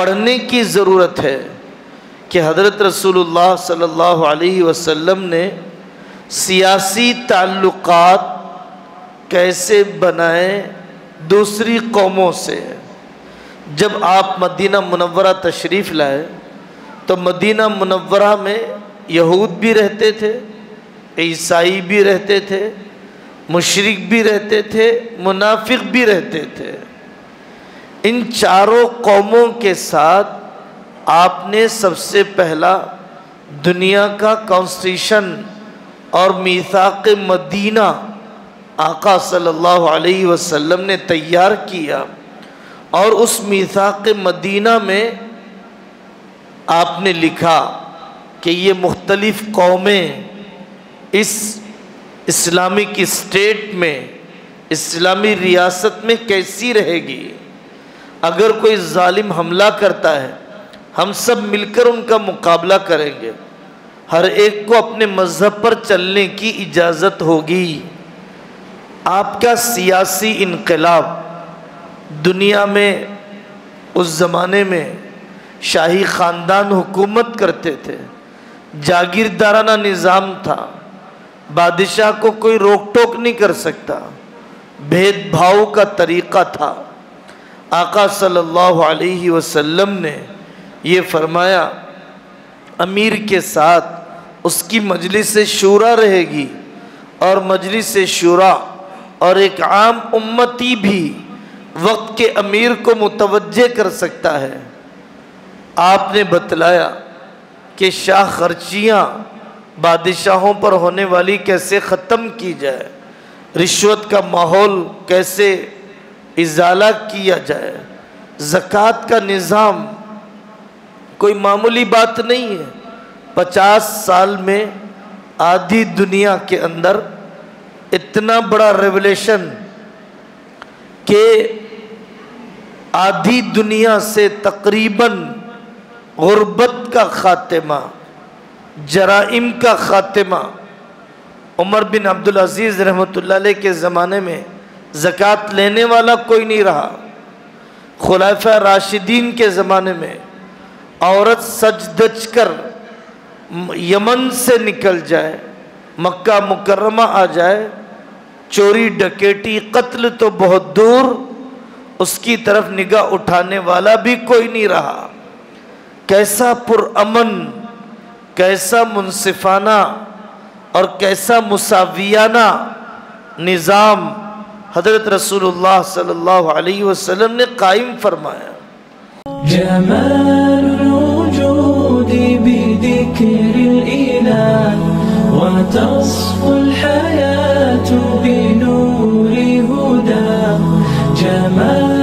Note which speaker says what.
Speaker 1: پڑھنے کی ضرورت ہے کہ حضرت رسول اللہ صلی اللہ علیہ وسلم نے سیاسی تعلقات کیسے بنائے دوسری قوموں سے۔ جب آپ مدینہ منورہ تشریف لائے تو مدینہ منورہ میں یہود بھی رہتے تھے، عیسائی بھی رہتے تھے، مشرک بھی رہتے تھے، منافق بھی رہتے تھے۔ ان چاروں قوموں کے ساتھ آپ نے سب سے پہلا دنیا کا کانسٹیٹیوشن اور میثاق مدینہ آقا صلی اللہ علیہ وسلم نے تیار کیا، اور اس میثاق مدینہ میں آپ نے لکھا کہ یہ مختلف قومیں اس اسلامک اسٹیٹ میں، اسلامی ریاست میں کیسی رہے گی۔ اگر کوئی ظالم حملہ کرتا ہے ہم سب مل کر ان کا مقابلہ کریں گے، ہر ایک کو اپنے مذہب پر چلنے کی اجازت ہوگی۔ آپ کا سیاسی انقلاب دنیا میں اس زمانے میں شاہی خاندان حکومت کرتے تھے، جاگیردارانہ نظام تھا، بادشاہ کو کوئی روک ٹوک نہیں کر سکتا، بھید بھاؤ کا طریقہ تھا۔ آقا صلی اللہ علیہ وسلم نے یہ فرمایا امیر کے ساتھ اس کی مجلس شورا رہے گی، اور مجلس شورا اور ایک عام امتی بھی وقت کے امیر کو متوجہ کر سکتا ہے۔ آپ نے بتلایا کہ شاہ خرچیاں بادشاہوں پر ہونے والی کیسے ختم کی جائے، رشوت کا ماحول کیسے ازالہ کیا جائے، زکوٰۃ کا نظام کوئی معمولی بات نہیں ہے۔ 50 سال میں آدھی دنیا کے اندر اتنا بڑا ریولیشن کہ آدھی دنیا سے تقریباً غربت کا خاتمہ، جرائم کا خاتمہ۔ عمر بن عبدالعزیز رحمۃ اللہ علیہ کے زمانے میں زکوٰۃ لینے والا کوئی نہیں رہا۔ خلفائے راشدین کے زمانے میں عورت سج دج کر یمن سے نکل جائے، مکہ مکرمہ آ جائے، چوری ڈکیٹی قتل تو بہت دور، اس کی طرف نگاہ اٹھانے والا بھی کوئی نہیں رہا۔ کیسا پرامن، کیسا منصفانہ اور کیسا مساویانہ نظام حضرت رسول اللہ صلی اللہ علیہ وسلم نے قائم فرمایا۔
Speaker 2: جمال الوجود بذكر الإله وتصفو الحياة بنور هداه، جمال